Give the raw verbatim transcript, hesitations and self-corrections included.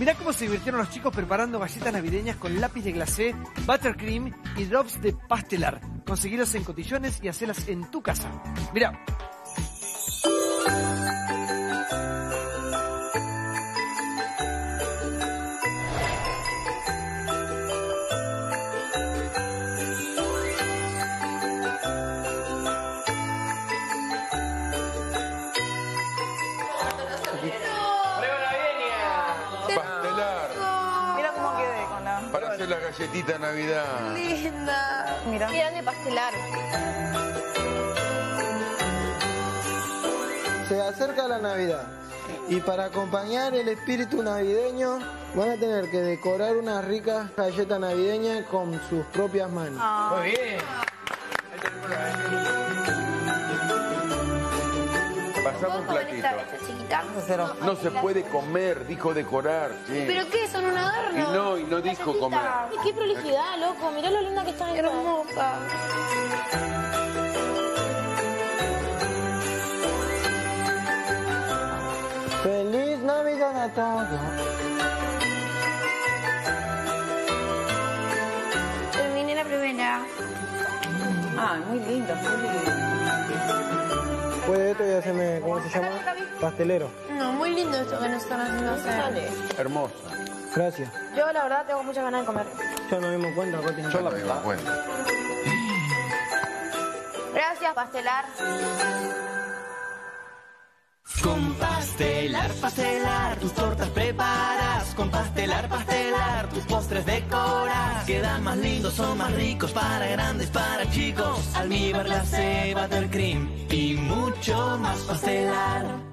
Mirá cómo se divirtieron los chicos preparando galletas navideñas con lápiz de glacé, buttercream y drops de pastelar. Conseguilos en Cotillones y hacelas en tu casa. Mirá. Para hacer la galletita de Navidad. Linda. Mira. Qué grande pastelar. Se acerca la Navidad y para acompañar el espíritu navideño van a tener que decorar unas ricas galletas navideñas con sus propias manos. Ah. Muy bien. Pasamos un platito. No, no se puede comer, dijo decorar. Sí. ¿Pero qué? ¿Son un adorno? Y no, y no dijo comer. Ay, qué prolijidad, loco. Mirá lo linda que está esta. Hermosa. ¡Feliz Navidad a todos! Terminé la primera. Ah, muy lindo, muy lindo. Después de esto ya se me, ¿cómo se llama? Pastelero. No, muy lindo esto que nos están haciendo hacer. Hermosa. Gracias. Yo, la verdad, tengo muchas ganas de comer. Ya nos dimos cuenta, acá tiene Yo la me cuenta. Gracias, pastelar. Con Pastelar, Pastelar, tus tortas preparas. Con Pastelar, Pastelar, tus postres decoras. Quedan más lindos, son más ricos, para grandes, para chicos. Almíbar, glacé, buttercream y mucho más Pastelar.